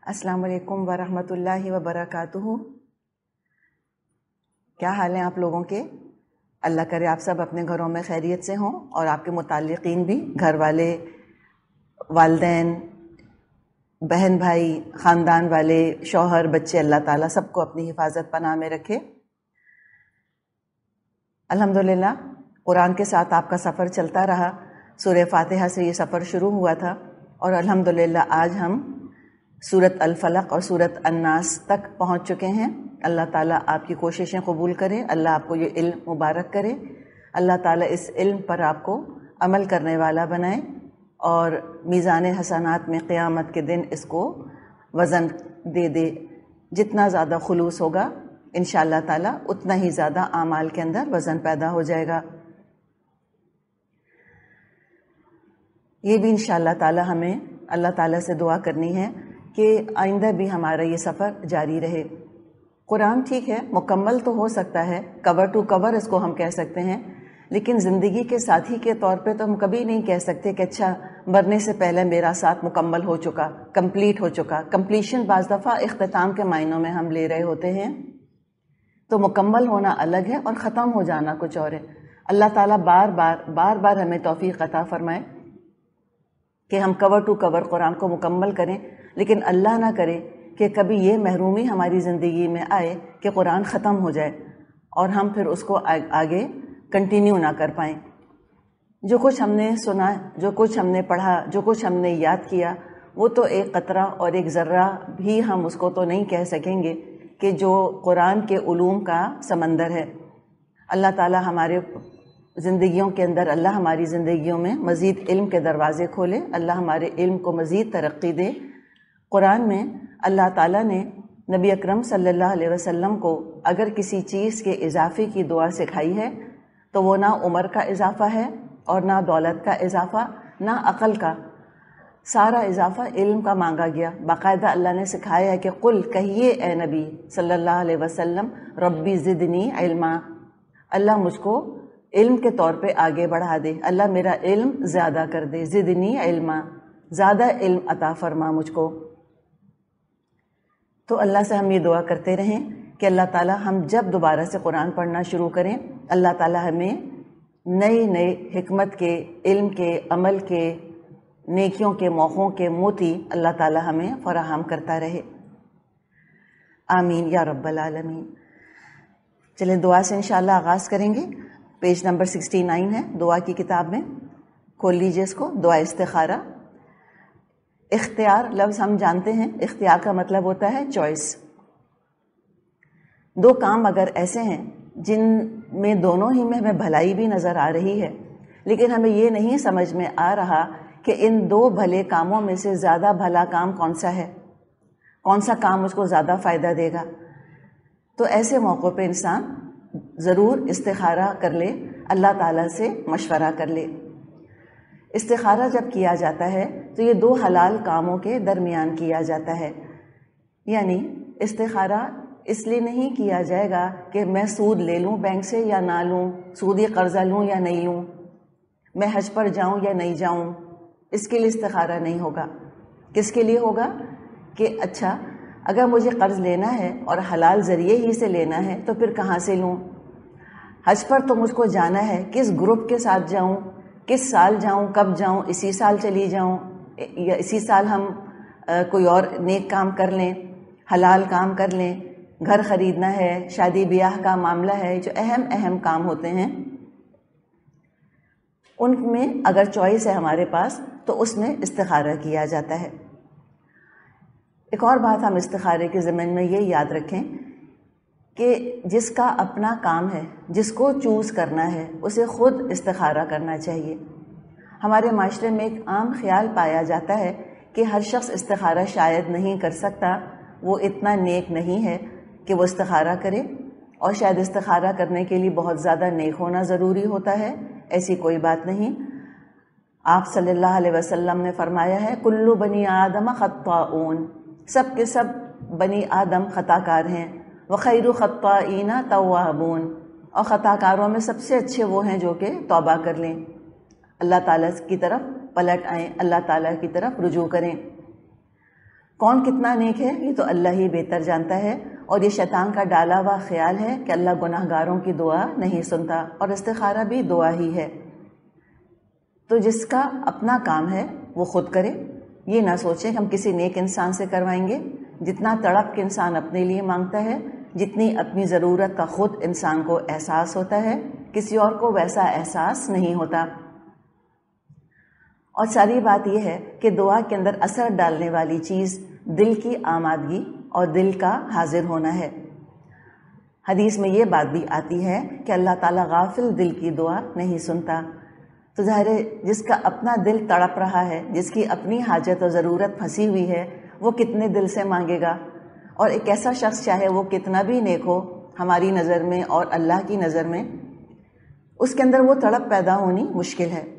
السلام علیکم ورحمۃ اللہ وبرکاتہ۔ کیا حال ہیں آپ لوگوں کے؟ اللہ کرے آپ سب اپنے گھروں میں خیریت سے ہوں اور آپ کے متعلقین بھی، گھر والے، والدین، بہن بھائی، خاندان والے، شوہر، بچے، اللہ تعالیٰ سب کو اپنی حفاظت پناہ میں رکھے۔ الحمدللہ قرآن کے ساتھ آپ کا سفر چلتا رہا۔ سورہ فاتحہ سے یہ سفر شروع ہوا تھا اور الحمدللہ آج ہم سورۃ الفلق اور سورۃ الناس تک پہنچ چکے ہیں۔ اللہ تعالیٰ آپ کی کوششیں قبول کرے، اللہ آپ کو یہ علم مبارک کرے، اللہ تعالیٰ اس علم پر آپ کو عمل کرنے والا بنائے اور میزان حسنات میں قیامت کے دن اس کو وزن دے دے۔ جتنا زیادہ خلوص ہوگا انشاءاللہ تعالیٰ اتنا ہی زیادہ اعمال کے اندر وزن پیدا ہو جائے گا۔ یہ بھی انشاءاللہ تعالیٰ ہمیں اللہ تعالیٰ سے دعا کرنی ہے کہ آئندہ بھی ہمارا یہ سفر جاری رہے۔ قرآن ٹھیک ہے مکمل تو ہو سکتا ہے، کور ٹو کور اس کو ہم کہہ سکتے ہیں، لیکن زندگی کے ساتھی کے طور پہ تو ہم کبھی نہیں کہہ سکتے کہ اچھا مرنے سے پہلے میرا ساتھ مکمل ہو چکا، کمپلیٹ ہو چکا۔ کمپلیشن بعض دفعہ اختتام کے معنوں میں ہم لے رہے ہوتے ہیں، تو مکمل ہونا الگ ہے اور ختم ہو جانا کچھ اور ہے۔ اللہ تعالیٰ بار بار ہمیں توفیق عطا فرمائے کہ ہم کور ٹو کور قرآن کو مکمل کریں، لیکن اللہ نہ کرے کہ کبھی یہ محرومی ہماری زندگی میں آئے کہ قرآن ختم ہو جائے اور ہم پھر اس کو آگے کنٹینیو نہ کر پائیں۔ جو کچھ ہم نے سنا، جو کچھ ہم نے پڑھا، جو کچھ ہم نے یاد کیا، وہ تو ایک قطرہ اور ایک ذرہ بھی ہم اس کو تو نہیں کہہ سکیں گے کہ جو قرآن کے علوم کا سمندر ہے۔ اللہ تعالیٰ ہمارے زندگیوں کے اندر، اللہ ہماری زندگیوں میں مزید علم کے دروازے کھولے، اللہ ہمارے علم کو مزید ترقی دے۔ قرآن میں اللہ تعالیٰ نے نبی اکرم صلی اللہ علیہ وسلم کو اگر کسی چیز کے اضافے کی دعا سکھائی ہے تو وہ نہ عمر کا اضافہ ہے اور نہ دولت کا اضافہ، نہ عقل کا، سارا اضافہ علم کا مانگا گیا۔ باقاعدہ اللہ نے سکھایا ہے کہ قل، کہیے اے نبی صلی اللہ علیہ وسلم، ربی زدنی علما، اللہ مجھ کو علم کے طور پہ آگے بڑھا دے، اللہ میرا علم زیادہ کر دے، زدنی علما، زیادہ علم عطا فرما مجھ کو۔ تو اللہ سے ہم یہ دعا کرتے رہیں کہ اللہ تعالیٰ ہم جب دوبارہ سے قرآن پڑھنا شروع کریں، اللہ تعالیٰ ہمیں نئے حکمت کے، علم کے، عمل کے، نیکیوں کے، موقعوں کے موتی اللہ تعالیٰ ہمیں فراہم کرتا رہے۔ آمین یا رب العالمین۔ چلیں دعا سے انشاءاللہ آغاز کریں گے۔ پیج نمبر 69 ہے دعا کی کتاب میں، کھول لیجئے اس کو۔ دعا استخارہ۔ اختیار لفظ ہم جانتے ہیں، اختیار کا مطلب ہوتا ہے چوائس۔ دو کام اگر ایسے ہیں جن میں دونوں ہی میں ہمیں بھلائی بھی نظر آ رہی ہے، لیکن ہمیں یہ نہیں سمجھ میں آ رہا کہ ان دو بھلے کاموں میں سے زیادہ بھلا کام کون سا ہے، کون سا کام اس کو زیادہ فائدہ دے گا، تو ایسے موقع پہ انسان ضرور استخارہ کر لے، اللہ تعالیٰ سے مشورہ کر لے۔ استخارہ جب کیا جاتا ہے تو یہ دو حلال کاموں کے درمیان کیا جاتا ہے، یعنی استخارہ اس لیے نہیں کیا جائے گا کہ میں سود لے لوں بینک سے یا نہ لوں، سودی قرضہ لوں یا نہیں لوں، میں حج پر جاؤں یا نہیں جاؤں، اس کے لیے استخارہ نہیں ہوگا۔ کس کے لیے ہوگا کہ اچھا اگر مجھے قرض لینا ہے اور حلال ذریعے ہی سے لینا ہے تو پھر کہاں سے لوں، حج پر تو مجھ کو جانا ہے، کس گروپ کے ساتھ جاؤں، کس سال جاؤں، کب جاؤں، اسی سال چلی جاؤں یا اسی سال ہم کوئی اور نیک کام کر لیں، حلال کام کر لیں، گھر خریدنا ہے، شادی بیاہ کا معاملہ ہے، جو اہم کام ہوتے ہیں ان میں اگر چوائس ہے ہمارے پاس تو اس میں استخارہ کیا جاتا ہے۔ ایک اور بات ہم استخارے کے ضمن میں یہ یاد رکھیں کہ جس کا اپنا کام ہے، جس کو چوز کرنا ہے، اسے خود استخارہ کرنا چاہیے۔ ہمارے معاشرے میں ایک عام خیال پایا جاتا ہے کہ ہر شخص استخارہ شاید نہیں کر سکتا، وہ اتنا نیک نہیں ہے کہ وہ استخارہ کرے، اور شاید استخارہ کرنے کے لیے بہت زیادہ نیک ہونا ضروری ہوتا ہے۔ ایسی کوئی بات نہیں۔ آپ صلی اللہ علیہ وسلم نے فرمایا ہے کل بنی آدم خطاؤن، سب کے سب بنی آدم خطا کار ہیں، وخیر خطائین توابون، اور خطا کاروں میں سب سے اچھے وہ ہیں جو کہ توبہ کر لیں، اللہ تعالیٰ کی طرف پلٹ آئیں، اللہ تعالیٰ کی طرف رجوع کریں۔ کون کتنا نیک ہے یہ تو اللہ ہی بہتر جانتا ہے، اور یہ شیطان کا ڈالا ہوا خیال ہے کہ اللہ گناہ گاروں کی دعا نہیں سنتا، اور استخارہ بھی دعا ہی ہے۔ تو جس کا اپنا کام ہے وہ خود کرے، یہ نہ سوچیں کہ ہم کسی نیک انسان سے کروائیں گے۔ جتنا تڑپ کے انسان اپنے لیے مانگتا ہے، جتنی اپنی ضرورت کا خود انسان کو احساس ہوتا ہے، کسی اور کو ویسا احساس نہیں ہوتا۔ اور ساری بات یہ ہے کہ دعا کے اندر اثر ڈالنے والی چیز دل کی آمادگی اور دل کا حاضر ہونا ہے۔ حدیث میں یہ بات بھی آتی ہے کہ اللہ تعالیٰ غافل دل کی دعا نہیں سنتا۔ تو ظاہر ہے جس کا اپنا دل تڑپ رہا ہے، جس کی اپنی حاجت اور ضرورت پھنسی ہوئی ہے، وہ کتنے دل سے مانگے گا؟ اور ایک ایسا شخص چاہے وہ کتنا بھی نیک ہو ہماری نظر میں اور اللہ کی نظر میں، اس کے اندر وہ تڑپ پیدا ہونی مشکل ہے۔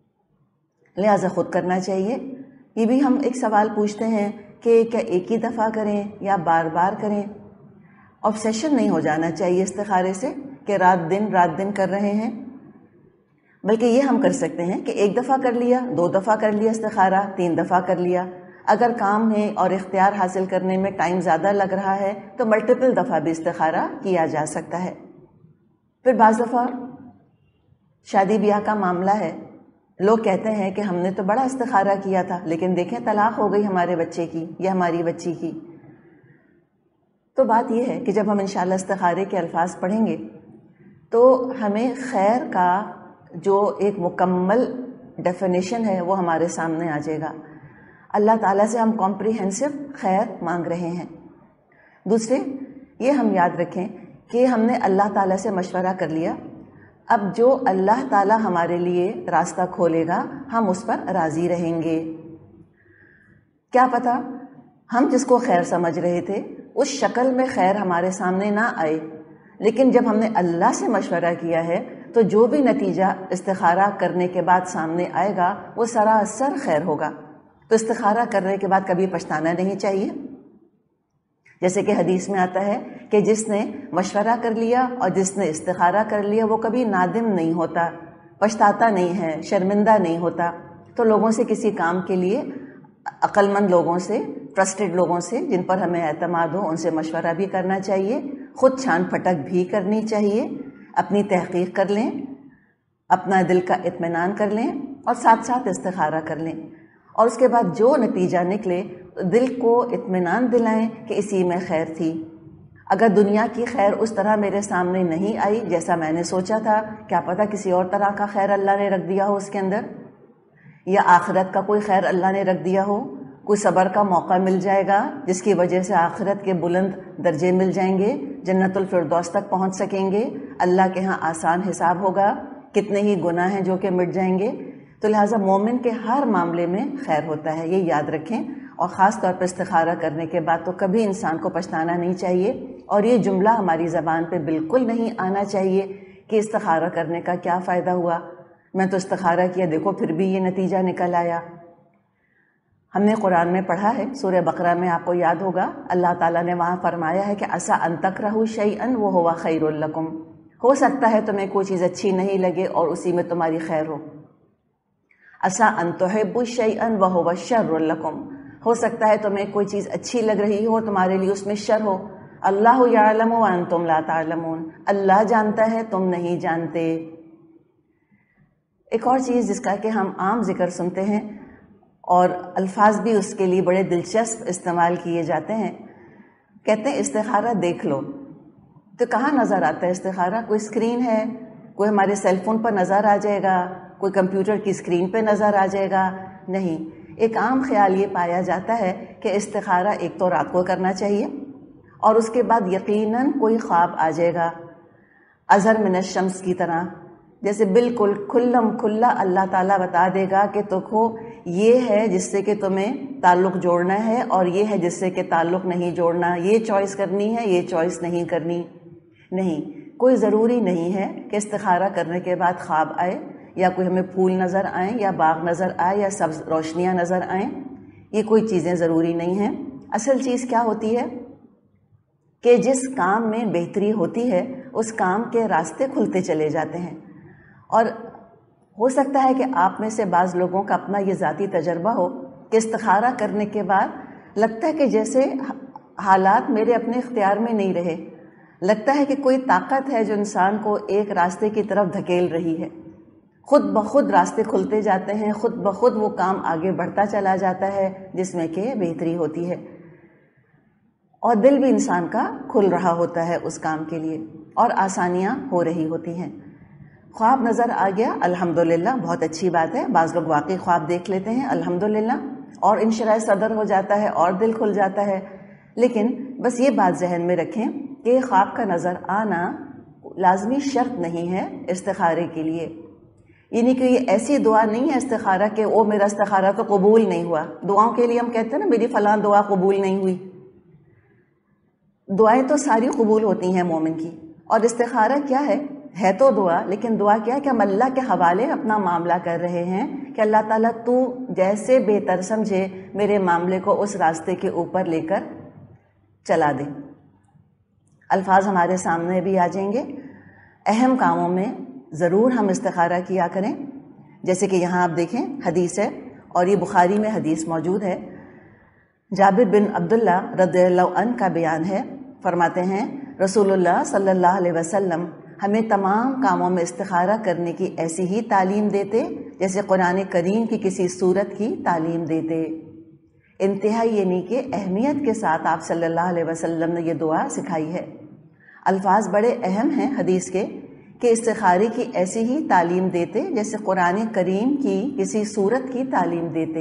لہٰذا خود کرنا چاہیے۔ یہ بھی ہم ایک سوال پوچھتے ہیں کہ کیا ایک ہی دفعہ کریں یا بار بار کریں؟ آبسیشن نہیں ہو جانا چاہیے استخارے سے کہ رات دن کر رہے ہیں، بلکہ یہ ہم کر سکتے ہیں کہ ایک دفعہ کر لیا، 2 دفعہ کر لیا استخارہ، 3 دفعہ کر لیا۔ اگر کام ہے اور اختیار حاصل کرنے میں ٹائم زیادہ لگ رہا ہے تو ملٹیپل دفعہ بھی استخارہ کیا جا سکتا ہے۔ پھر بعض دفعہ شادی بیاہ کا معاملہ ہے، لوگ کہتے ہیں کہ ہم نے تو بڑا استخارہ کیا تھا لیکن دیکھیں طلاق ہو گئی ہمارے بچے کی یا ہماری بچی کی۔ تو بات یہ ہے کہ جب ہم انشاءاللہ استخارے کے الفاظ پڑھیں گے تو ہمیں خیر کا جو ایک مکمل ڈیفینیشن ہے وہ ہمارے سامنے آ جائے گا۔ اللہ تعالیٰ سے ہم کمپریہنسو خیر مانگ رہے ہیں۔ دوسرے یہ ہم یاد رکھیں کہ ہم نے اللہ تعالیٰ سے مشورہ کر لیا، اب جو اللہ تعالیٰ ہمارے لیے راستہ کھولے گا ہم اس پر راضی رہیں گے۔ کیا پتہ ہم جس کو خیر سمجھ رہے تھے اس شکل میں خیر ہمارے سامنے نہ آئے، لیکن جب ہم نے اللہ سے مشورہ کیا ہے تو جو بھی نتیجہ استخارہ کرنے کے بعد سامنے آئے گا وہ سراسر خیر ہوگا۔ تو استخارہ کرنے کے بعد کبھی پچھتانا نہیں چاہیے، جیسے کہ حدیث میں آتا ہے کہ جس نے مشورہ کر لیا اور جس نے استخارہ کر لیا وہ کبھی نادم نہیں ہوتا، پچھتاتا نہیں ہے، شرمندہ نہیں ہوتا۔ تو لوگوں سے کسی کام کے لیے عقل مند لوگوں سے، ٹرسٹڈ لوگوں سے جن پر ہمیں اعتماد ہو ان سے مشورہ بھی کرنا چاہیے، خود چھان پھٹک بھی کرنی چاہیے، اپنی تحقیق کر لیں، اپنا دل کا اطمینان کر لیں اور ساتھ ساتھ استخارہ کر لیں، اور اس کے بعد جو نتیجہ نکلے دل کو اطمینان دلائیں کہ اسی میں خیر تھی۔ اگر دنیا کی خیر اس طرح میرے سامنے نہیں آئی جیسا میں نے سوچا تھا، کیا پتہ کسی اور طرح کا خیر اللہ نے رکھ دیا ہو اس کے اندر، یا آخرت کا کوئی خیر اللہ نے رکھ دیا ہو، کوئی صبر کا موقع مل جائے گا جس کی وجہ سے آخرت کے بلند درجے مل جائیں گے، جنت الفردوس تک پہنچ سکیں گے، اللہ کے ہاں آسان حساب ہوگا، کتنے ہی گناہ ہیں جو کہ مٹ جائیں گے۔ تو لہٰذا مومن کے ہر معاملے میں خیر ہوتا ہے، یہ یاد رکھیں، اور خاص طور پر استخارہ کرنے کے بعد تو کبھی انسان کو پچھتانا نہیں چاہیے، اور یہ جملہ ہماری زبان پہ بالکل نہیں آنا چاہیے کہ استخارہ کرنے کا کیا فائدہ ہوا، میں تو استخارہ کیا دیکھو پھر بھی یہ نتیجہ نکل آیا۔ ہم نے قرآن میں پڑھا ہے، سورہ بقرہ میں آپ کو یاد ہوگا اللہ تعالیٰ نے وہاں فرمایا ہے کہ عسیٰ ان تکرہوا شیئا وہو خیر لکم، ہو سکتا ہے تمہیں کوئی چیز اچھی نہیں لگے اور اسی میں تمہاری خیر ہو۔ عسیٰ ان تحبوا شیئا وہو شر لکم، ہو سکتا ہے تمہیں کوئی چیز اچھی لگ رہی ہو اور تمہارے لیے اس میں شر ہو۔ اللہ یعلم وانتم لا تعلمون، اللہ جانتا ہے تم نہیں جانتے۔ ایک اور چیز جس کا کہ ہم عام ذکر سنتے ہیں اور الفاظ بھی اس کے لیے بڑے دلچسپ استعمال کیے جاتے ہیں، کہتے ہیں استخارہ دیکھ لو۔ تو کہاں نظر آتا ہے استخارہ؟ کوئی اسکرین ہے، کوئی ہمارے سیل فون پر نظر آ جائے گا، کوئی کمپیوٹر کی اسکرین پہ نظر آ جائے گا؟ نہیں، ایک عام خیال یہ پایا جاتا ہے کہ استخارہ ایک تو رات کو کرنا چاہیے، اور اس کے بعد یقیناً کوئی خواب آ جائے گا ازہر من الشمس کی طرح، جیسے بالکل کھلم کھلا اللہ تعالیٰ بتا دے گا کہ دیکھو یہ ہے جس سے کہ تمہیں تعلق جوڑنا ہے اور یہ ہے جس سے کہ تعلق نہیں جوڑنا، یہ چوائس کرنی ہے، یہ چوائس نہیں کرنی۔ نہیں، کوئی ضروری نہیں ہے کہ استخارہ کرنے کے بعد خواب آئے یا کوئی ہمیں پھول نظر آئیں یا باغ نظر آئے یا سبز روشنیاں نظر آئیں، یہ کوئی چیزیں ضروری نہیں ہیں۔ اصل چیز کیا ہوتی ہے کہ جس کام میں بہتری ہوتی ہے اس کام کے راستے کھلتے چلے جاتے ہیں، اور ہو سکتا ہے کہ آپ میں سے بعض لوگوں کا اپنا یہ ذاتی تجربہ ہو کہ استخارہ کرنے کے بعد لگتا ہے کہ جیسے حالات میرے اپنے اختیار میں نہیں رہے، لگتا ہے کہ کوئی طاقت ہے جو انسان کو ایک راستے کی طرف دھکیل رہی ہے، خود بخود راستے کھلتے جاتے ہیں، خود بخود وہ کام آگے بڑھتا چلا جاتا ہے جس میں کہ بہتری ہوتی ہے، اور دل بھی انسان کا کھل رہا ہوتا ہے اس کام کے لیے، اور آسانیاں ہو رہی ہوتی ہیں۔ خواب نظر آ گیا، الحمدللہ، بہت اچھی بات ہے، بعض لوگ واقعی خواب دیکھ لیتے ہیں، الحمدللہ، اور انشراح صدر ہو جاتا ہے اور دل کھل جاتا ہے، لیکن بس یہ بات ذہن میں رکھیں کہ خواب کا نظر آنا لازمی شرط نہیں ہے استخارے کے لیے، یعنی کہ یہ ایسی دعا نہیں ہے استخارہ کہ وہ میرا استخارہ تو قبول نہیں ہوا۔ دعاؤں کے لیے ہم کہتے ہیں نا میری فلاں دعا قبول نہیں ہوئی، دعائیں تو ساری قبول ہوتی ہیں مومن کی، اور استخارہ کیا ہے تو دعا، لیکن دعا کیا ہے کہ ہم اللہ کے حوالے اپنا معاملہ کر رہے ہیں کہ اللہ تعالیٰ تو جیسے بہتر سمجھے میرے معاملے کو اس راستے کے اوپر لے کر چلا دے۔ الفاظ ہمارے سامنے بھی آ جائیں گے، اہم کاموں میں ضرور ہم استخارہ کیا کریں، جیسے کہ یہاں آپ دیکھیں حدیث ہے، اور یہ بخاری میں حدیث موجود ہے، جابر بن عبداللہ رضی اللہ عنہ کا بیان ہے، فرماتے ہیں رسول اللہ صلی اللہ علیہ وسلم ہمیں تمام کاموں میں استخارہ کرنے کی ایسی ہی تعلیم دیتے جیسے قرآن کریم کی کسی سورت کی تعلیم دیتے۔ انتہائی یعنی کہ اہمیت کے ساتھ آپ صلی اللہ علیہ وسلم نے یہ دعا سکھائی ہے۔ الفاظ بڑے اہم ہیں حدیث کے کہ استخارے کی ایسی ہی تعلیم دیتے جیسے قرآن کریم کی کسی سورت کی تعلیم دیتے۔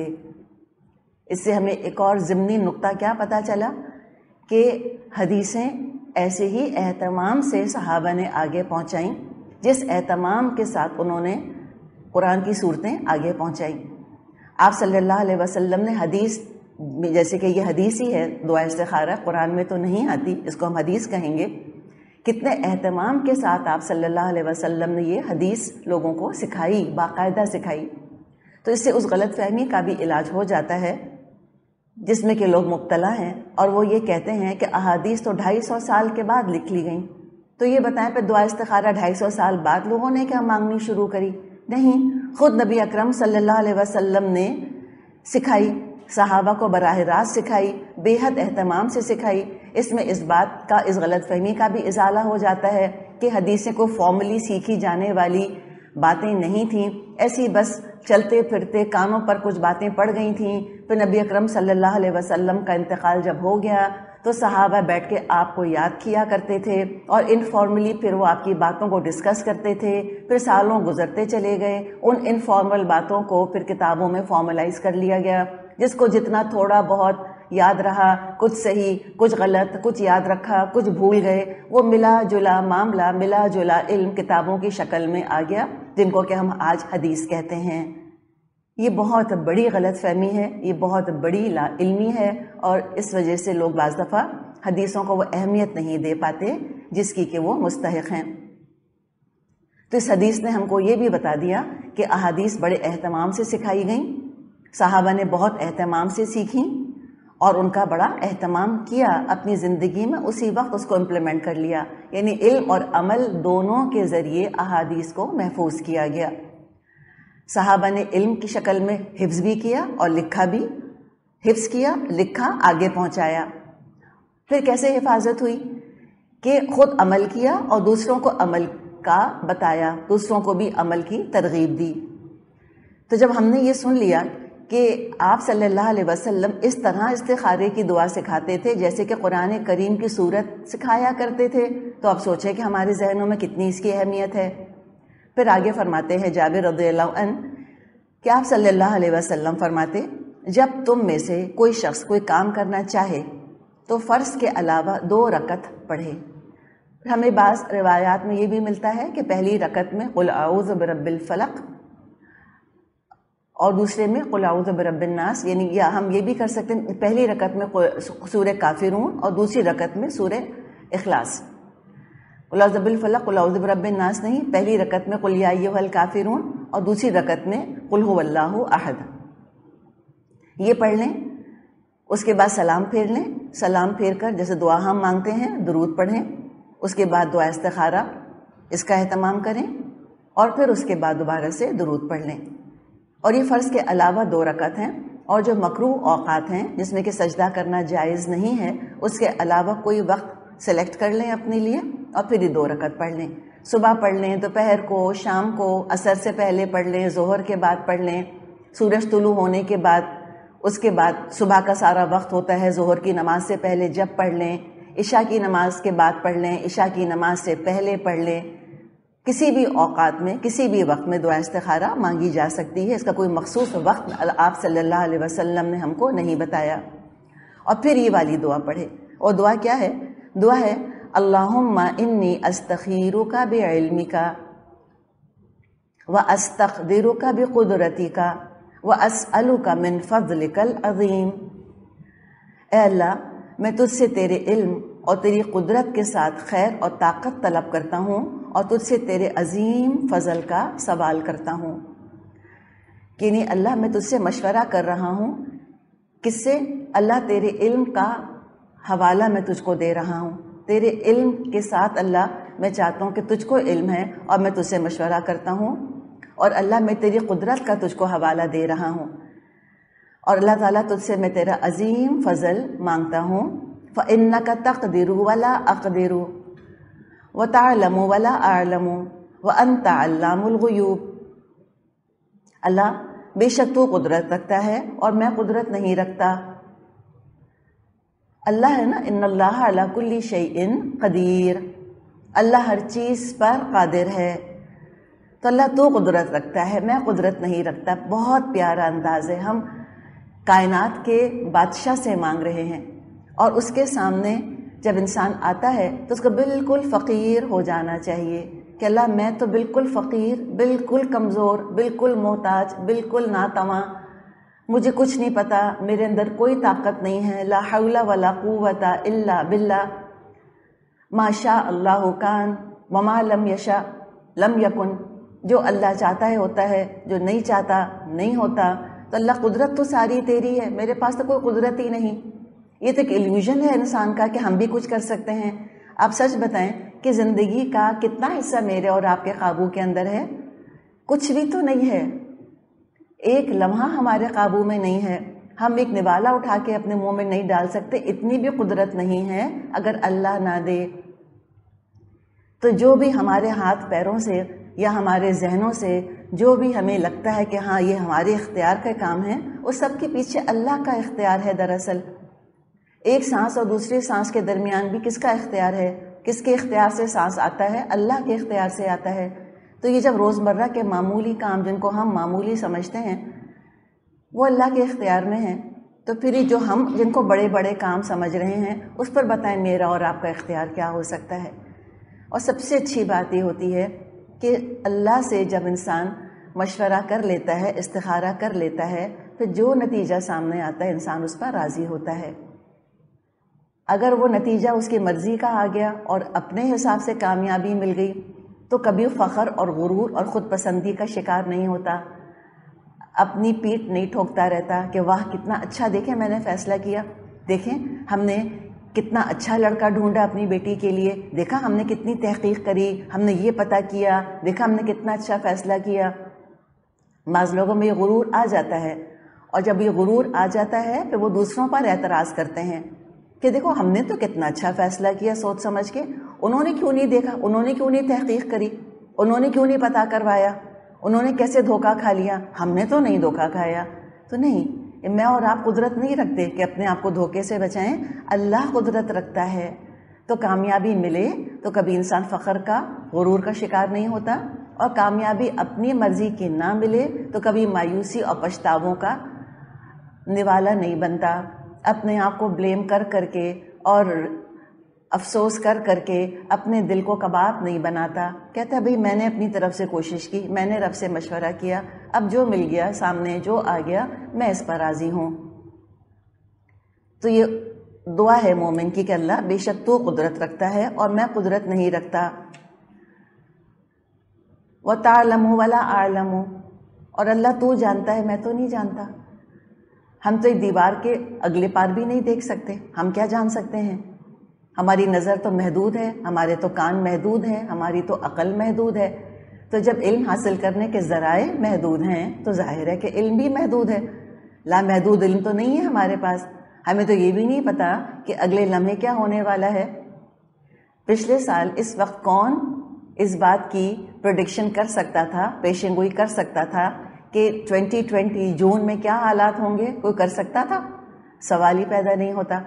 اس سے ہمیں ایک اور ضمنی نقطہ کیا پتہ چلا کہ حدیثیں ایسے ہی اہتمام سے صحابہ نے آگے پہنچائیں جس اہتمام کے ساتھ انہوں نے قرآن کی صورتیں آگے پہنچائیں۔ آپ صلی اللہ علیہ وسلم نے حدیث، جیسے کہ یہ حدیث ہی ہے دعا استخارہ، قرآن میں تو نہیں آتی، اس کو ہم حدیث کہیں گے، کتنے اہتمام کے ساتھ آپ صلی اللہ علیہ وسلم نے یہ حدیث لوگوں کو سکھائی، باقاعدہ سکھائی۔ تو اس سے اس غلط فہمی کا بھی علاج ہو جاتا ہے جس میں کہ لوگ مبتلا ہیں، اور وہ یہ کہتے ہیں کہ احادیث تو 250 سال کے بعد لکھ لی گئیں، تو یہ بتائیں پہ دعا استخارہ 250 سال بعد لوگوں نے کیا مانگنی شروع کری؟ نہیں، خود نبی اکرم صلی اللہ علیہ وسلم نے سکھائی، صحابہ کو براہ راست سکھائی، بے حد اہتمام سے سکھائی۔ اس میں اس بات کا، اس غلط فہمی کا بھی ازالہ ہو جاتا ہے کہ حدیثیں کو فارملی سیکھی جانے والی باتیں نہیں تھیں، ایسی بس چلتے پھرتے کانوں پر کچھ باتیں پڑ گئی تھیں۔ پھر نبی اکرم صلی اللہ علیہ وسلم کا انتقال جب ہو گیا تو صحابہ بیٹھ کے آپ کو یاد کیا کرتے تھے، اور انفارملی پھر وہ آپ کی باتوں کو ڈسکس کرتے تھے۔ پھر سالوں گزرتے چلے گئے، ان انفارمل باتوں کو پھر کتابوں میں فارملائز کر لیا گیا، جس کو جتنا تھوڑا بہت یاد رہا، کچھ صحیح کچھ غلط، کچھ یاد رکھا کچھ بھول گئے، وہ ملا جلا معاملہ، ملا جلا علم کتابوں کی شکل میں آ گیا، جن کو کہ ہم آج حدیث کہتے ہیں۔ یہ بہت بڑی غلط فہمی ہے، یہ بہت بڑی لا علمی ہے، اور اس وجہ سے لوگ بعض دفعہ حدیثوں کو وہ اہمیت نہیں دے پاتے جس کی کہ وہ مستحق ہیں۔ تو اس حدیث نے ہم کو یہ بھی بتا دیا کہ احادیث بڑے اہتمام سے سکھائی گئیں، صحابہ نے بہت اہتمام سے سیکھیں اور ان کا بڑا اہتمام کیا، اپنی زندگی میں اسی وقت اس کو امپلیمنٹ کر لیا، یعنی علم اور عمل دونوں کے ذریعے احادیث کو محفوظ کیا گیا۔ صحابہ نے علم کی شکل میں حفظ بھی کیا اور لکھا بھی، حفظ کیا، لکھا، آگے پہنچایا۔ پھر کیسے حفاظت ہوئی کہ خود عمل کیا اور دوسروں کو عمل کا بتایا، دوسروں کو بھی عمل کی ترغیب دی۔ تو جب ہم نے یہ سن لیا کہ آپ صلی اللہ علیہ وسلم اس طرح استخارے کی دعا سکھاتے تھے جیسے کہ قرآن کریم کی صورت سکھایا کرتے تھے، تو آپ سوچیں کہ ہمارے ذہنوں میں کتنی اس کی اہمیت ہے۔ پھر آگے فرماتے ہیں جابر رضی اللہ عنہ کہ آپ صلی اللہ علیہ وسلم فرماتے، جب تم میں سے کوئی شخص کوئی کام کرنا چاہے تو فرض کے علاوہ 2 رکعت پڑھے۔ ہمیں بعض روایات میں یہ بھی ملتا ہے کہ پہلی رکعت میں قل اعوذ برب الفلق اور دوسرے میں قل اعوذ برب الناس، یعنی یا ہم یہ بھی کر سکتے ہیں پہلی رکعت میں سورہ کافرون اور دوسری رکعت میں سورہ اخلاص۔ قل اعوذ بالفلق قل اعوذ برب الناس نہیں، پہلی رکعت میں قل یا ایھا الکافرون اور دوسری رکعت میں قل ھو اللہ احد، یہ پڑھ لیں۔ اس کے بعد سلام پھیر لیں، سلام پھیر کر جیسے دعا ہم مانگتے ہیں درود پڑھیں، اس کے بعد دعا استخارہ اس کا اہتمام کریں، اور پھر اس کے بعد دوبارہ سے درود پڑھ لیں۔ اور یہ فرض کے علاوہ 2 رکعت ہیں، اور جو مکروہ اوقات ہیں جس میں کہ سجدہ کرنا جائز نہیں ہے، اس کے علاوہ کوئی وقت سلیکٹ کر لیں اپنے لیے اور پھر یہ 2 رکعت پڑھ لیں. صبح پڑھ لیں، دوپہر کو، شام کو، عصر سے پہلے پڑھ لیں، ظہر کے بعد پڑھ لیں، سورج طلوع ہونے کے بعد، اس کے بعد صبح کا سارا وقت ہوتا ہے، ظہر کی نماز سے پہلے جب پڑھ لیں، عشاء کی نماز کے بعد پڑھ لیں، عشاء کی نماز سے پہلے پڑھ لیں. کسی بھی اوقات میں، کسی بھی وقت میں دعا استخارہ مانگی جا سکتی ہے. اس کا کوئی مخصوص وقت آپ صلی اللہ علیہ وسلم نے ہم کو نہیں بتایا. اور پھر یہ والی دعا پڑھے. اور دعا کیا ہے؟ دعا ہے اللہم انی استخیرک بعلمک واستقدرک بقدرتک واسألک من فضلک العظیم. اے اللہ، میں تجھ سے تیرے علم اور تیری قدرت کے ساتھ خیر اور طاقت طلب کرتا ہوں اور تجھ سے تیرے عظیم فضل کا سوال کرتا ہوں. یعنی اللہ، میں تجھ سے مشورہ کر رہا ہوں. کس سے؟ اللہ، تیرے علم کا حوالہ میں تجھ کو دے رہا ہوں. تیرے علم کے ساتھ اللہ میں چاہتا ہوں کہ تجھ کو علم ہے اور میں تجھ سے مشورہ کرتا ہوں. اور اللہ، میں تیری قدرت کا تجھ کو حوالہ دے رہا ہوں. اور اللہ تعالیٰ تجھ سے میں تیرا عظیم فضل مانگتا ہوں. فَإِنَّكَ تَقْدِرُ وَلَا أَقْدِرُ وَتَعْلَمُ وَلَا أَعْلَمُ وَأَنْتَ عَلَّامُ الْغُيُوبِ. اللہ، بے شک تو قدرت رکھتا ہے اور میں قدرت نہیں رکھتا. اللہ ہے نا، ان اللہ علی کل شیء قدیر، اللہ ہر چیز پر قادر ہے. تو اللہ تو قدرت رکھتا ہے، میں قدرت نہیں رکھتا. بہت پیارا انداز ہے. ہم کائنات کے بادشاہ سے مانگ رہے ہیں اور اس کے سامنے جب انسان آتا ہے تو اس کو بالکل فقیر ہو جانا چاہیے کہ اللہ، میں تو بالکل فقیر، بالکل کمزور، بالکل محتاج، بالکل ناتواں، مجھے کچھ نہیں پتا، میرے اندر کوئی طاقت نہیں ہے. لا حول ولا قوت الا باللہ، ما شاء اللہ کان وما لم یشاء لم یکن. جو اللہ چاہتا ہے ہوتا ہے، جو نہیں چاہتا نہیں ہوتا. تو اللہ، قدرت تو ساری تیری ہے، میرے پاس تو کوئی قدرت ہی نہیں. یہ تو ایک ایلیوژن ہے انسان کا کہ ہم بھی کچھ کر سکتے ہیں. آپ سچ بتائیں کہ زندگی کا کتنا حصہ میرے اور آپ کے قابو کے اندر ہے؟ کچھ بھی تو نہیں ہے. ایک لمحہ ہمارے قابو میں نہیں ہے. ہم ایک نوالا اٹھا کے اپنے منہ میں نہیں ڈال سکتے، اتنی بھی قدرت نہیں ہے اگر اللہ نہ دے. تو جو بھی ہمارے ہاتھ پیروں سے یا ہمارے ذہنوں سے جو بھی ہمیں لگتا ہے کہ ہاں یہ ہمارے اختیار کا کام ہے، اس سب کے پیچھے اللہ کا اختیار ہے. دراصل ایک سانس اور دوسری سانس کے درمیان بھی کس کا اختیار ہے؟ کس کے اختیار سے سانس آتا ہے؟ اللہ کے اختیار سے آتا ہے. تو یہ جب روزمرہ کے معمولی کام جن کو ہم معمولی سمجھتے ہیں وہ اللہ کے اختیار میں ہیں، تو پھر یہ جو ہم جن کو بڑے بڑے کام سمجھ رہے ہیں اس پر بتائیں میرا اور آپ کا اختیار کیا ہو سکتا ہے. اور سب سے اچھی بات یہ ہوتی ہے کہ اللہ سے جب انسان مشورہ کر لیتا ہے، استخارہ کر لیتا ہے، تو جو نتیجہ سامنے آتا ہے انسان اس پر راضی ہوتا ہے. اگر وہ نتیجہ اس کی مرضی کا آ گیا اور اپنے حساب سے کامیابی مل گئی تو کبھی فخر اور غرور اور خود پسندی کا شکار نہیں ہوتا، اپنی پیٹھ نہیں ٹھوکتا رہتا کہ واہ کتنا اچھا، دیکھیں میں نے فیصلہ کیا، دیکھیں ہم نے کتنا اچھا لڑکا ڈھونڈا اپنی بیٹی کے لیے، دیکھا ہم نے کتنی تحقیق کری، ہم نے یہ پتہ کیا، دیکھا ہم نے کتنا اچھا فیصلہ کیا. بعض لوگوں میں یہ غرور آ جاتا ہے اور جب یہ غرور آ جاتا ہے پھر وہ دوسروں پر اعتراض کرتے ہیں کہ دیکھو ہم نے تو کتنا اچھا فیصلہ کیا سوچ سمجھ کے، انہوں نے کیوں نہیں دیکھا، انہوں نے کیوں نہیں تحقیق کری، انہوں نے کیوں نہیں پتہ کروایا، انہوں نے کیسے دھوکہ کھا لیا، ہم نے تو نہیں دھوکہ کھایا. تو نہیں، میں اور آپ قدرت نہیں رکھتے کہ اپنے آپ کو دھوکے سے بچائیں، اللہ قدرت رکھتا ہے. تو کامیابی ملے تو کبھی انسان فخر کا، غرور کا شکار نہیں ہوتا، اور کامیابی اپنی مرضی کی نہ ملے تو کبھی مایوسی اور پچھتاووں کا نوالا نہیں بنتا. اپنے آپ کو بلیم کر کر کے اور افسوس کر کر کے اپنے دل کو کباب نہیں بناتا. کہتا ہے بھئی میں نے اپنی طرف سے کوشش کی، میں نے رب سے مشورہ کیا، اب جو مل گیا سامنے، جو آ گیا میں اس پر راضی ہوں. تو یہ دعا ہے مومن کی کہ اللہ بے شک تو قدرت رکھتا ہے اور میں قدرت نہیں رکھتا. وَتَعْلَمُ وَلَا أَعْلَمُ، اور اللہ تو جانتا ہے میں تو نہیں جانتا. ہم تو ایک دیوار کے اگلے پار بھی نہیں دیکھ سکتے، ہم کیا جان سکتے ہیں؟ ہماری نظر تو محدود ہے، ہمارے تو کان محدود ہیں، ہماری تو عقل محدود ہے. تو جب علم حاصل کرنے کے ذرائع محدود ہیں تو ظاہر ہے کہ علم بھی محدود ہے. لامحدود علم تو نہیں ہے ہمارے پاس، ہمیں تو یہ بھی نہیں پتا کہ اگلے لمحے کیا ہونے والا ہے۔ پچھلے سال اس وقت کون اس بات کی پریڈکشن کر سکتا تھا، پیشن گوئی کر سکتا تھا کہ 2020 جون میں کیا حالات ہوں گے؟ کوئی کر سکتا تھا؟ سوال ہی پیدا نہیں ہوتا۔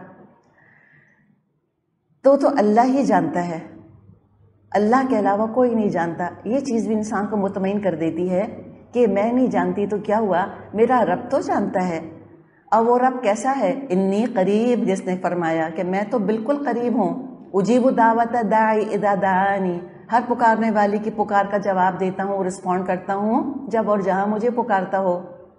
تو اللہ ہی جانتا ہے، اللہ کے علاوہ کوئی نہیں جانتا۔ یہ چیز بھی انسان کو مطمئن کر دیتی ہے کہ میں نہیں جانتی تو کیا ہوا، میرا رب تو جانتا ہے۔ اور وہ رب کیسا ہے؟ انی قریب، جس نے فرمایا کہ میں تو بالکل قریب ہوں، اجیب دعوت داعی اذا دعانی، ہر پکارنے والی کی پکار کا جواب دیتا ہوں، رسپونڈ کرتا ہوں جب اور جہاں مجھے پکارتا ہو۔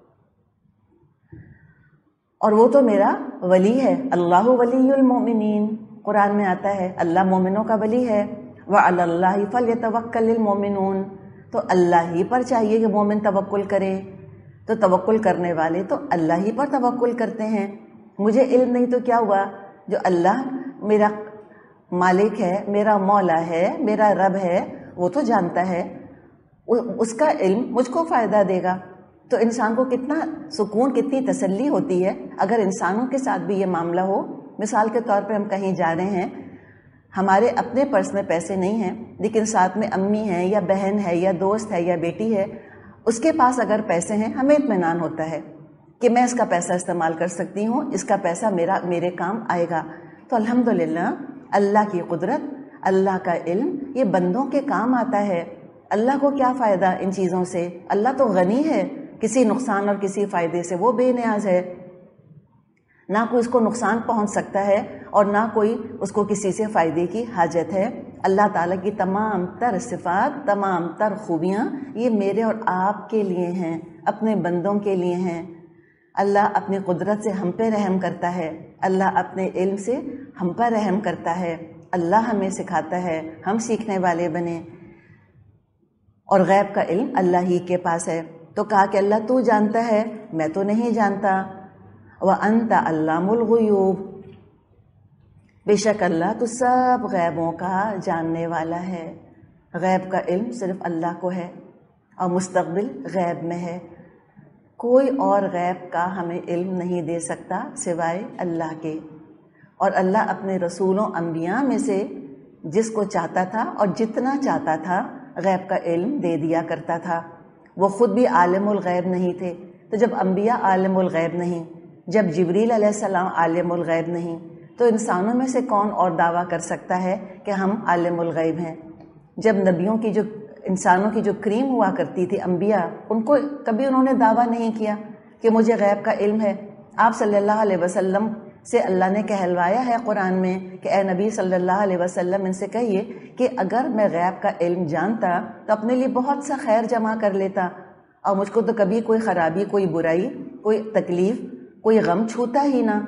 اور وہ تو میرا ولی ہے، اللہ ولی المؤمنین، قرآن میں آتا ہے اللہ مومنوں کا ولی ہے۔ وعلی اللہ فلیتوکل المؤمنون، تو اللہ ہی پر چاہیے کہ مومن توکل کرے۔ تو توکل کرنے والے تو اللہ ہی پر توکل کرتے ہیں۔ مجھے علم نہیں تو کیا ہوا، جو اللہ میرا مالک ہے، میرا مولا ہے، میرا رب ہے، وہ تو جانتا ہے، اس کا علم مجھ کو فائدہ دے گا۔ تو انسان کو کتنا سکون، کتنی تسلی ہوتی ہے اگر انسانوں کے ساتھ بھی یہ معاملہ ہو۔ مثال کے طور پہ ہم کہیں جا رہے ہیں، ہمارے اپنے پرس میں پیسے نہیں ہیں، لیکن ساتھ میں امی ہیں یا بہن ہے یا دوست ہے یا بیٹی ہے، اس کے پاس اگر پیسے ہیں، ہمیں اطمینان ہوتا ہے کہ میں اس کا پیسہ استعمال کر سکتی ہوں، اس کا پیسہ میرے کام آئے گا۔ تو الحمدللہ اللہ کی قدرت، اللہ کا علم یہ بندوں کے کام آتا ہے۔ اللہ کو کیا فائدہ ان چیزوں سے؟ اللہ تو غنی ہے، کسی نقصان اور کسی فائدے سے وہ بے نیاز ہے، نہ کوئی اس کو نقصان پہنچ سکتا ہے اور نہ کوئی اس کو کسی سے فائدے کی حاجت ہے۔ اللہ تعالیٰ کی تمام تر صفات، تمام تر خوبیاں یہ میرے اور آپ کے لیے ہیں، اپنے بندوں کے لیے ہیں۔ اللہ اپنی قدرت سے ہم پہ رحم کرتا ہے، اللہ اپنے علم سے ہم پر رحم کرتا ہے، اللہ ہمیں سکھاتا ہے ہم سیکھنے والے بنیں۔ اور غیب کا علم اللہ ہی کے پاس ہے۔ تو کہا کہ اللہ تو جانتا ہے، میں تو نہیں جانتا۔ وَأَنْتَ عَلَّامُ الْغُیُوبِ، بے شک اللہ تو سب غیبوں کا جاننے والا ہے۔ غیب کا علم صرف اللہ کو ہے اور مستقبل غیب میں ہے، کوئی اور غیب کا ہمیں علم نہیں دے سکتا سوائے اللہ کے۔ اور اللہ اپنے رسولوں انبیاء میں سے جس کو چاہتا تھا اور جتنا چاہتا تھا غیب کا علم دے دیا کرتا تھا۔ وہ خود بھی عالم الغیب نہیں تھے، تو جب انبیاء عالم الغیب نہیں، جب جبریل علیہ السلام عالم الغیب نہیں، تو انسانوں میں سے کون اور دعویٰ کر سکتا ہے کہ ہم عالم الغیب ہیں؟ جب نبیوں کی انسانوں کی جو کریم ہوا کرتی تھی انبیاء، ان کو کبھی انہوں نے دعویٰ نہیں کیا کہ مجھے غیب کا علم ہے۔ آپ صلی اللہ علیہ وسلم سے اللہ نے کہلوایا ہے قرآن میں کہ اے نبی صلی اللہ علیہ وسلم ان سے کہیے کہ اگر میں غیب کا علم جانتا تو اپنے لیے بہت سا خیر جمع کر لیتا، اور مجھ کو تو کبھی کوئی خرابی، کوئی برائی، کوئی تکلیف، کوئی غم چھوتا ہی نہ۔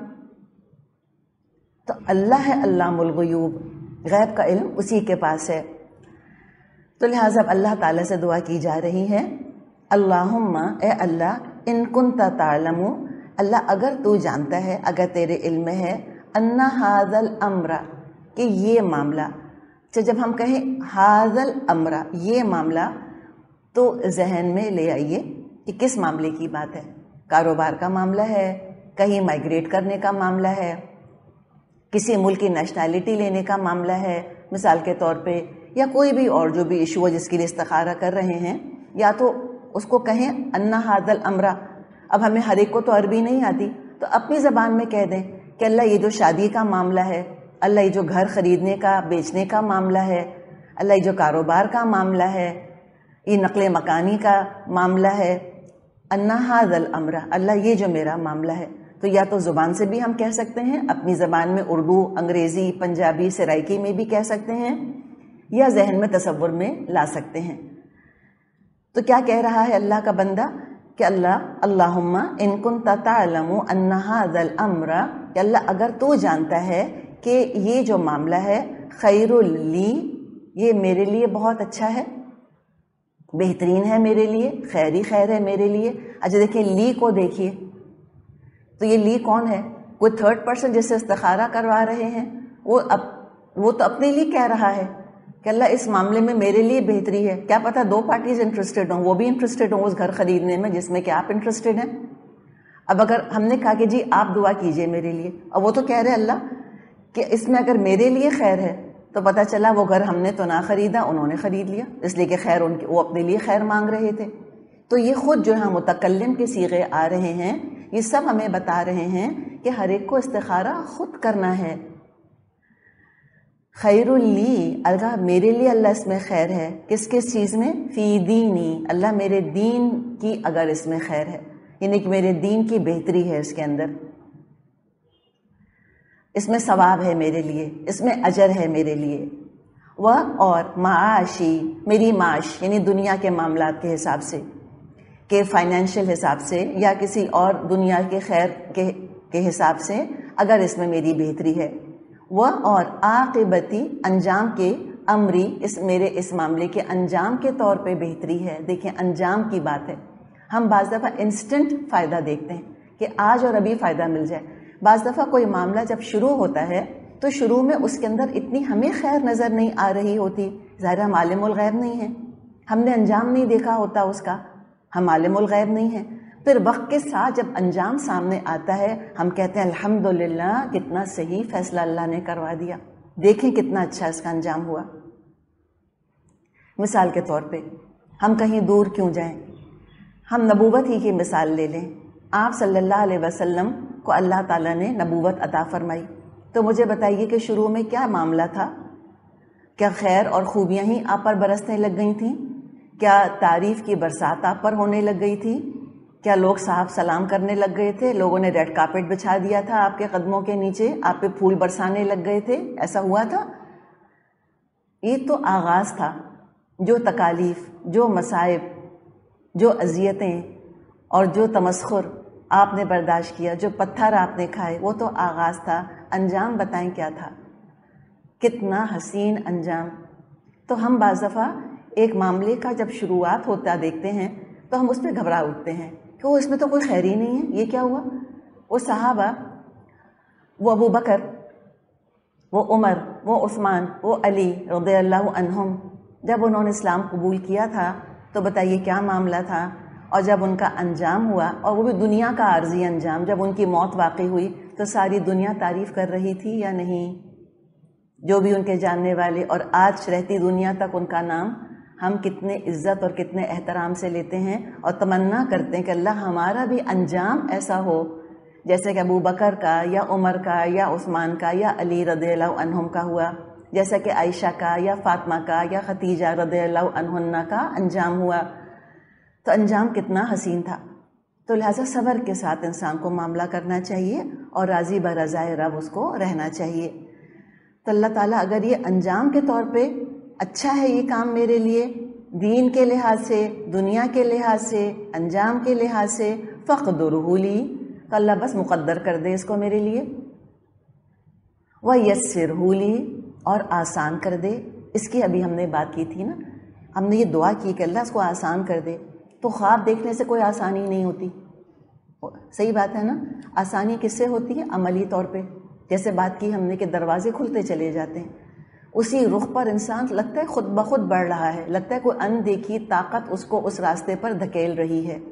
تو اللہ ہے علام الغیوب، غیب کا علم اسی کے پاس ہے۔ تو لہٰذا اللہ تعالیٰ سے دعا کی جا رہی ہے، اللہم، اے اللہ، ان کنت تعلم، اللہ اگر تو جانتا ہے، اگر تیرے علم میں ہے، ان ھذا الامر، کہ یہ معاملہ، جب ہم کہیں ھذا الامر، یہ معاملہ، تو ذہن میں لے آئیے کہ کس معاملے کی بات ہے۔ کاروبار کا معاملہ ہے، کہیں مائگریٹ کرنے کا معاملہ ہے، کسی ملک کی نیشنلٹی لینے کا معاملہ ہے مثال کے طور پہ، یا کوئی بھی اور جو بھی ایشو ہے جس کے لیے استخارہ کر رہے ہیں، یا تو اس کو کہیں ان ھذا الامر۔ اب ہمیں ہر ایک کو تو عربی نہیں آتی، تو اپنی زبان میں کہہ دیں کہ اللہ یہ جو شادی کا معاملہ ہے، اللہ یہ جو گھر خریدنے کا بیچنے کا معاملہ ہے، اللہ یہ جو کاروبار کا معاملہ ہے، یہ نقل مکانی کا معاملہ ہے، ان ھذا الامر، اللہ یہ جو میرا معاملہ ہے۔ تو یا تو زبان سے بھی ہم کہہ سکتے ہیں، اپنی زبان میں اردو، انگریزی، پنجابی، سرائکی میں بھی کہہ سکتے ہیں، یا ذہن میں تصور میں لا سکتے ہیں۔ تو کیا کہہ رہا ہے اللہ کا بندہ کہ اللہم ان کنت تعلم ان ھذا الامر، کہ اللہ اگر تو جانتا ہے کہ یہ جو معاملہ ہے خیر لی، یہ میرے لیے بہت اچھا ہے، بہترین ہے میرے لیے، خیر ہی خیر ہے میرے لیے۔ اچھا دیکھیں لی کو دیکھیے، تو یہ لی کون ہے؟ کوئی تھرڈ پرسن جس سے استخارہ کروا رہے ہیں، وہ تو اپنے لیے کہہ رہا ہے کہ اللہ اس معاملے میں میرے لیے بہتری ہے۔ کیا پتہ دو پارٹیز انٹرسٹڈ ہوں، وہ بھی انٹرسٹڈ ہوں اس گھر خریدنے میں جس میں کہ آپ انٹرسٹڈ ہیں، اب اگر ہم نے کہا کہ جی آپ دعا کیجئے میرے لیے، اور وہ تو کہہ رہے اللہ کہ اس میں اگر میرے لیے خیر ہے، تو پتہ چلا وہ گھر ہم نے تو نہ خریدا، انہوں نے خرید لیا، اس لیے کہ خیر وہ اپنے لیے خیر مانگ رہے تھے۔ تو یہ خود جو ہے متکلم کے صیغے آ رہے ہیں، یہ سب ہمیں بتا رہے ہیں کہ ہر ایک کو استخارہ خود کرنا ہے۔ خیر لی، اللہ میرے لیے اللہ اس میں خیر ہے، کس کس چیز میں؟ فی دینی، اللہ میرے دین کی اگر اس میں خیر ہے، یعنی کہ میرے دین کی بہتری ہے اس کے اندر، اس میں ثواب ہے میرے لیے، اس میں اجر ہے میرے لیے۔ اور معاشی، میری معاش یعنی دنیا کے معاملات کے حساب سے، کہ فائنینشیل حساب سے یا کسی اور دنیا کے خیر کے حساب سے اگر اس میں میری بہتری ہے۔ اور عاقبتی، انجام کے، امری، میرے اس معاملے کے انجام کے طور پہ بہتری ہے۔ دیکھیں انجام کی بات ہے، ہم بعض دفعہ انسٹنٹ فائدہ دیکھتے ہیں کہ آج اور ابھی فائدہ مل جائے، بعض دفعہ کوئی معاملہ جب شروع ہوتا ہے تو شروع میں اس کے اندر اتنی ہمیں خیر نظر نہیں آ رہی ہوتی، ظاہر ہم عالم الغیب نہیں ہیں، ہم نے انجام نہیں دیکھا ہوتا اس کا، ہم عالم الغیب نہیں ہیں۔ پھر وقت کے ساتھ جب انجام سامنے آتا ہے ہم کہتے ہیں الحمدللہ کتنا صحیح فیصلہ اللہ نے کروا دیا، دیکھیں کتنا اچھا اس کا انجام ہوا۔ مثال کے طور پہ ہم کہیں دور کیوں جائیں، ہم نبوت ہی کی مثال لے لیں۔ آپ صلی اللہ علیہ وسلم کو اللہ تعالیٰ نے نبوت عطا فرمائی، تو مجھے بتائیے کہ شروع میں کیا معاملہ تھا؟ کیا خیر اور خوبیاں ہی آپ پر برسنے لگ گئی تھیں؟ کیا تعریف کی برسات آپ پر ہونے لگ گئی تھی؟ کیا لوگ صاحب سلام کرنے لگ گئے تھے؟ لوگوں نے ریڈ کارپیٹ بچھا دیا تھا آپ کے قدموں کے نیچے، آپ پہ پھول برسانے لگ گئے تھے؟ ایسا ہوا تھا؟ یہ تو آغاز تھا۔ جو تکالیف، جو مصائب، جو اذیتیں اور جو تمسخر آپ نے برداشت کیا، جو پتھر آپ نے کھائے، وہ تو آغاز تھا۔ انجام بتائیں کیا تھا؟ کتنا حسین انجام۔ تو ہم بعض دفعہ ایک معاملے کا جب شروعات ہوتا دیکھتے ہیں تو ہم اس پہ گھبرا اٹھتے ہیں کہ وہ اس میں تو کوئی خیر ہی نہیں ہے، یہ کیا ہوا؟ وہ صحابہ، وہ ابو بکر، وہ عمر، وہ عثمان، وہ علی رضی اللہ عنہم، جب انہوں نے اسلام قبول کیا تھا تو بتائیے کیا معاملہ تھا؟ اور جب ان کا انجام ہوا، اور وہ بھی دنیا کا عارضی انجام، جب ان کی موت واقع ہوئی تو ساری دنیا تعریف کر رہی تھی یا نہیں؟ جو بھی ان کے جاننے والے، اور آج رہتی دنیا تک ان کا نام ہم کتنے عزت اور کتنے احترام سے لیتے ہیں، اور تمنا کرتے ہیں کہ اللہ ہمارا بھی انجام ایسا ہو جیسے کہ ابو بکر کا یا عمر کا یا عثمان کا یا علی رضی اللہ عنہم کا ہوا، جیسا کہ عائشہ کا یا فاطمہ کا یا خدیجہ رضی اللہ عنہن کا انجام ہوا۔ تو انجام کتنا حسین تھا۔ تو لہٰذا صبر کے ساتھ انسان کو معاملہ کرنا چاہیے اور راضی برضائے رب اس کو رہنا چاہیے۔ تو اللہ تعالیٰ اگر یہ انجام کے طور پہ اچھا ہے یہ کام میرے لیے، دین کے لحاظ سے، دنیا کے لحاظ سے، انجام کے لحاظ سے، فقدرہ لی، تو اللہ بس مقدر کر دے اس کو میرے لیے، ویسرہ لی، اور آسان کر دے۔ اس کی ابھی ہم نے بات کی تھی نا، ہم نے یہ دعا کی کہ اللہ اس کو آسان کر دے۔ تو خواب دیکھنے سے کوئی آسانی نہیں ہوتی، صحیح بات ہے نا؟ آسانی کس سے ہوتی ہے؟ عملی طور پہ، جیسے بات کی ہم نے کہ دروازے کھلتے چلے جاتے ہیں، اسی رخ پر انسان لگتا ہے خود بخود بڑھ رہا ہے، لگتا ہے کوئی اندیکھی طاقت اس کو اس راستے پر دھکیل رہی ہے۔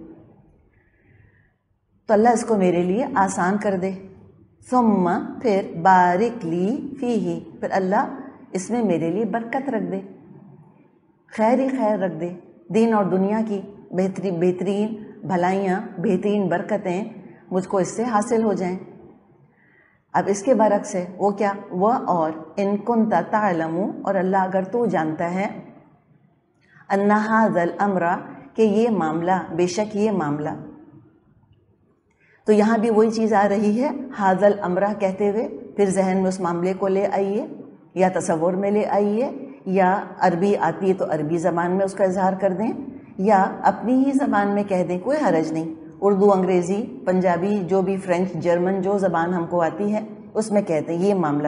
تو اللہ اس کو میرے لیے آسان کر دے۔ ثم، پھر بارک لی فیہ، پھر اللہ اس میں میرے لیے برکت رکھ دے، خیر ہی خیر رکھ دے، دین اور دنیا کی بہترین بھلائیاں، بہترین برکتیں مجھ کو اس سے حاصل ہو جائیں۔ اب اس کے برعکس ہے وہ کیا؟ وہ اور ان کنت تعلم، اور اللہ اگر تو جانتا ہے، ان ھذا الامر، کہ یہ معاملہ، بے شک یہ معاملہ، تو یہاں بھی وہی چیز آ رہی ہے، ھذا الامر کہتے ہوئے پھر ذہن میں اس معاملے کو لے آئیے، یا تصور میں لے آئیے، یا عربی آتی ہے تو عربی زبان میں اس کا اظہار کر دیں، یا اپنی ہی زبان میں کہہ دیں، کوئی حرج نہیں، اردو، انگریزی، پنجابی، جو بھی فرینچ، جرمن، جو زبان ہم کو آتی ہے اس میں کہتے ہیں یہ معاملہ،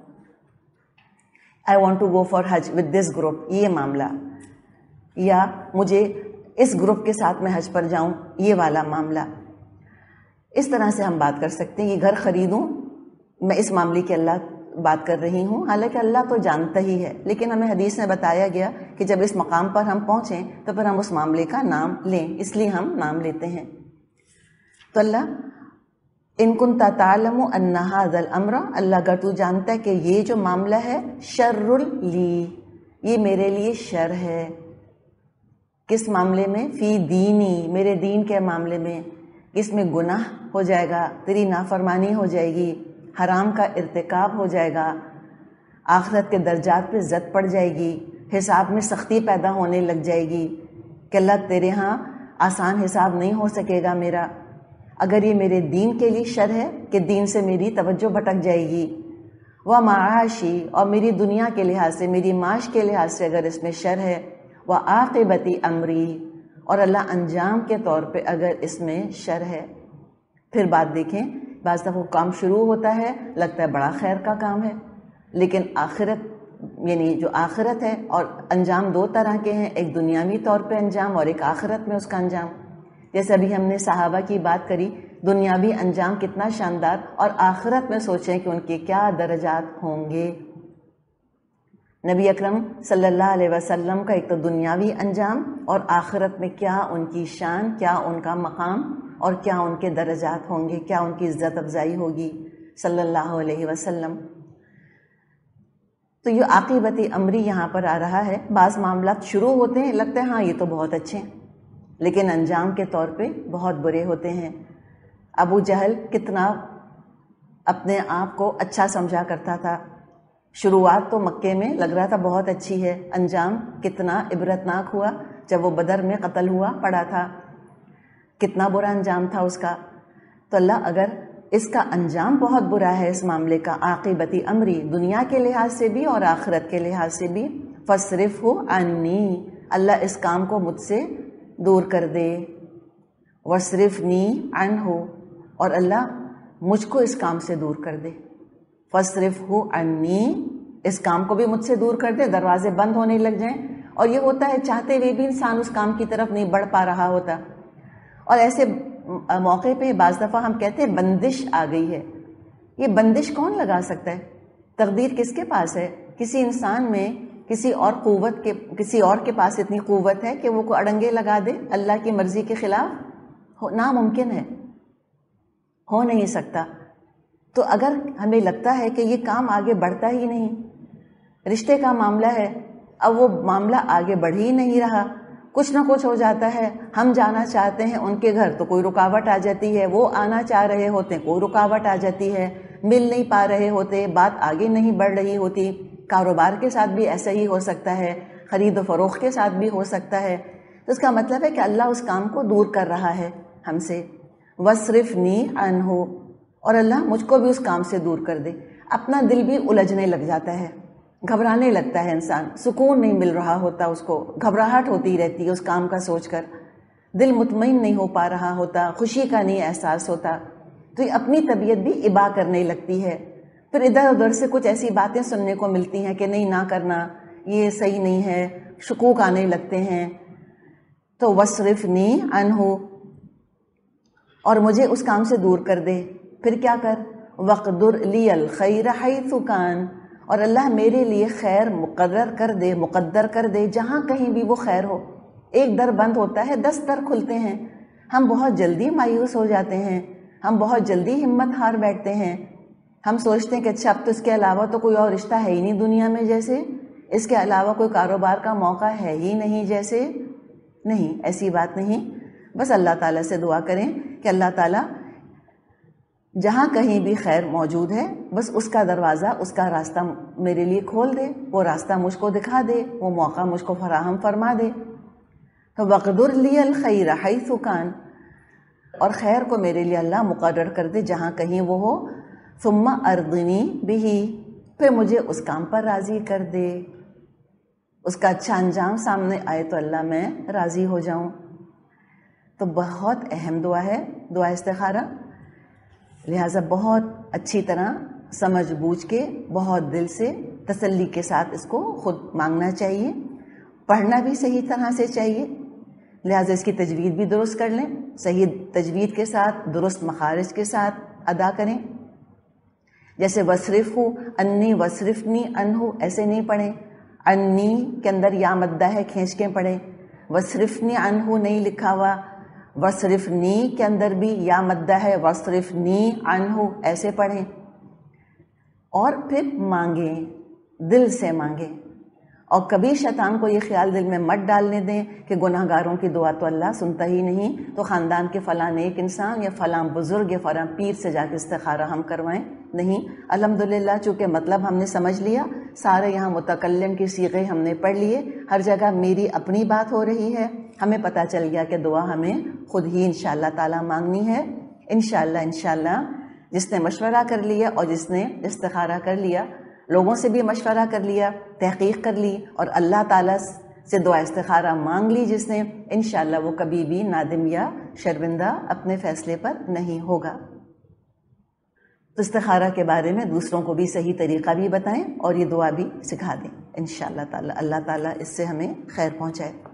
I want to go for Hajj with this group، یہ معاملہ، یا مجھے اس گروپ کے ساتھ میں حج پر جاؤں، یہ والا معاملہ۔ اس طرح سے ہم بات کر سکتے ہیں، یہ گھر خریدوں، میں اس معاملے کی اللہ بات کر رہی ہوں، حالانکہ اللہ تو جانتا ہی ہے، لیکن ہمیں حدیث میں بتایا گیا کہ جب اس مقام پر ہم پہنچیں تو پھر ہم اس معاملے کا نام لیں، اس لیے ہم نام لیتے ہیں۔ تو اللہ ان کنت تعلم ان ھذا الامر، اللہ اگر تو جانتا ہے کہ یہ جو معاملہ ہے شر لی، یہ میرے لیے شر ہے. کس معاملے میں؟ فی دینی، میرے دین کے معاملے میں. اس میں گناہ ہو جائے گا، تیری نافرمانی ہو جائے گی، حرام کا ارتکاب ہو جائے گا، آخرت کے درجات پہ زد پڑ جائے گی، حساب میں سختی پیدا ہونے لگ جائے گی کہ اللہ تیرے ہاں آسان حساب نہیں ہو سکے گا میرا. اگر یہ میرے دین کے لیے شر ہے کہ دین سے میری توجہ بھٹک جائے گی، و معاشی، اور میری دنیا کے لحاظ سے، میری معاش کے لحاظ سے اگر اس میں شر ہے، و عاقبتی امری، اور اللہ انجام کے طور پہ اگر اس میں شر ہے. پھر بات دیکھیں، بعض دفعہ کام شروع ہوتا ہے لگتا ہے بڑا خیر کا کام ہے، لیکن آخرت یعنی جو آخرت ہے، اور انجام دو طرح کے ہیں، ایک دنیاوی طور پہ انجام اور ایک آخرت میں اس کا انجام. جیسے ابھی ہم نے صحابہ کی بات کری، دنیاوی انجام کتنا شاندار، اور آخرت میں سوچیں کہ ان کے کیا درجات ہوں گے. نبی اکرم صلی اللہ علیہ وسلم کا ایک تو دنیاوی انجام، اور آخرت میں کیا ان کی شان، کیا ان کا مقام، اور کیا ان کے درجات ہوں گے، کیا ان کی عزت افزائی ہوگی صلی اللہ علیہ وسلم. تو یہ عاقبتی امری یہاں پر آ رہا ہے. بعض معاملات شروع ہوتے ہیں لگتا ہے ہاں یہ تو بہت اچھے ہیں، لیکن انجام کے طور پہ بہت برے ہوتے ہیں. ابو جہل کتنا اپنے آپ کو اچھا سمجھا کرتا تھا، شروعات تو مکے میں لگ رہا تھا بہت اچھی ہے، انجام کتنا عبرتناک ہوا جب وہ بدر میں قتل ہوا پڑا تھا، کتنا برا انجام تھا اس کا. تو اللہ اگر اس کا انجام بہت برا ہے اس معاملے کا، عاقبتی امری، دنیا کے لحاظ سے بھی اور آخرت کے لحاظ سے بھی، فَاصْرِفْهُ عَنِّی، اللہ اس کام کو مجھ سے دور کر دے. وَاصْرِفْنِی عَنْهُ، اور اللہ مجھ کو اس کام سے دور کر دے. فَاصْرِفْهُ عَنِّی، اس کام کو بھی مجھ سے دور کر دے، دروازے بند ہونے لگ جائیں. اور یہ ہوتا ہے چاہتے ہوئے بھی انسان اس کام کی طرف نہیں بڑھ پا رہا ہوتا، اور ایسے موقع پہ بعض دفعہ ہم کہتے ہیں بندش آ گئی ہے. یہ بندش کون لگا سکتا ہے؟ تقدیر کس کے پاس ہے؟ کسی انسان میں کسی اور کے پاس اتنی قوت ہے کہ وہ کو اڑنگے لگا دے اللہ کی مرضی کے خلاف؟ ناممکن ہے، ہو نہیں سکتا. تو اگر ہمیں لگتا ہے کہ یہ کام آگے بڑھتا ہی نہیں، رشتے کا معاملہ ہے، اب وہ معاملہ آگے بڑھ ہی نہیں رہا، کچھ نہ کچھ ہو جاتا ہے، ہم جانا چاہتے ہیں ان کے گھر تو کوئی رکاوٹ آ جاتی ہے، وہ آنا چاہ رہے ہوتے ہیں کوئی رکاوٹ آ جاتی ہے، مل نہیں پا رہے ہوتے، بات آگے نہیں بڑھ رہی ہوتی. کاروبار کے ساتھ بھی ایسا ہی ہو سکتا ہے، خرید و فروخت کے ساتھ بھی ہو سکتا ہے. تو اس کا مطلب ہے کہ اللہ اس کام کو دور کر رہا ہے ہم سے. وَاصْرِفْنِی عَنْهُ، اور اللہ مجھ کو بھی اس کام سے دور کر دے. اپنا دل بھی الجھنے لگ جاتا ہے، گھبرانے لگتا ہے انسان، سکون نہیں مل رہا ہوتا، اس کو گھبراہٹ ہوتی رہتی ہے اس کام کا سوچ کر، دل مطمئن نہیں ہو پا رہا ہوتا، خوشی کا نہیں احساس ہوتا. تو یہ اپنی طبیعت بھی ابا کرنے لگتی ہے. پھر ادھر ادھر سے کچھ ایسی باتیں سننے کو ملتی ہیں کہ نہیں نہ کرنا، یہ صحیح نہیں ہے، شکوک آنے لگتے ہیں. تو وَاصْرِفْنِی عَنْهُ، اور مجھے اس کام سے دور کر دے. پھر کیا کر؟ وَاقْدُرْ لِیَ الْخَيْرَ حَيْثُ كَانَ، اور اللہ میرے لیے خیر مقرر کر دے، مقدر کر دے جہاں کہیں بھی وہ خیر ہو. ایک در بند ہوتا ہے 10 در کھلتے ہیں. ہم بہت جلدی مایوس ہو جاتے ہیں، ہم بہت جلدی ہمت ہار بیٹھتے ہیں. ہم سوچتے ہیں کہ اچھا اب تو اس کے علاوہ تو کوئی اور رشتہ ہے ہی نہیں دنیا میں، جیسے اس کے علاوہ کوئی کاروبار کا موقع ہے ہی نہیں جیسے. نہیں، ایسی بات نہیں. بس اللہ تعالیٰ سے دعا کریں کہ اللہ تعالیٰ جہاں کہیں بھی خیر موجود ہے بس اس کا دروازہ، اس کا راستہ میرے لیے کھول دے، وہ راستہ مجھ کو دکھا دے، وہ موقع مجھ کو فراہم فرما دے. تو وَاقْدُرْ لِیَ الْخَيْرَ حَيْثُ كَانَ، اور خیر کو میرے لیے اللہ مقرر کر دے جہاں کہیں وہ ہو. ثُمَّ أَرْضِنِی بِهِ، پھر مجھے اس کام پر راضی کر دے. اس کا اچھا انجام سامنے آئے تو اللہ میں راضی ہو جاؤں. تو بہت اہم دعا ہے دعا استخارہ، لہٰذا بہت اچھی طرح سمجھ بوجھ کے بہت دل سے تسلی کے ساتھ اس کو خود مانگنا چاہیے. پڑھنا بھی صحیح طرح سے چاہیے، لہٰذا اس کی تجوید بھی درست کر لیں، صحیح تجوید کے ساتھ درست مخارج کے ساتھ ادا کریں. جیسے وَاصْرِفْهُ عَنِّی وَاصْرِفْنِی عَنْهُ ایسے نہیں پڑھیں، عنی کے اندر یا مدہ ہے کھینچ کے پڑھیں. وَاصْرِفْنِی عَنْهُ نہیں لکھا ہوا، وصرفنی کے اندر بھی یا مدہ ہے، وصرفنی عنہ ایسے پڑھیں، اور پھر مانگیں، دل سے مانگیں، اور کبھی شیطان کو یہ خیال دل میں مت ڈالنے دیں کہ گناہ گاروں کی دعا تو اللہ سنتا ہی نہیں، تو خاندان کے فلاں نیک انسان یا فلاں بزرگ یا فلاں پیر سے جا کے استخارہ ہم کروائیں، نہیں۔ الحمدللہ چونکہ مطلب ہم نے سمجھ لیا، سارے یہاں متکلم کے صیغے ہم نے پڑھ لیے، ہر جگہ میری اپنی بات ہو رہی ہے، ہمیں پتہ چل گیا کہ دعا ہمیں خود ہی انشاءاللہ تعالی مانگنی ہے۔ انشاءاللہ جس نے مشورہ کر لیا اور جس نے استخارہ کر لیا، لوگوں سے بھی مشورہ کر لیا، تحقیق کر لی، اور اللہ تعالیٰ سے دعا استخارہ مانگ لی جس نے، انشاءاللہ وہ کبھی بھی نادم یا شرمندہ اپنے فیصلے پر نہیں ہوگا۔ تو استخارہ کے بارے میں دوسروں کو بھی صحیح طریقہ بھی بتائیں اور یہ دعا بھی سکھا دیں انشاءاللہ تعالیٰ۔ اللہ تعالیٰ اس سے ہمیں خیر پہنچائے۔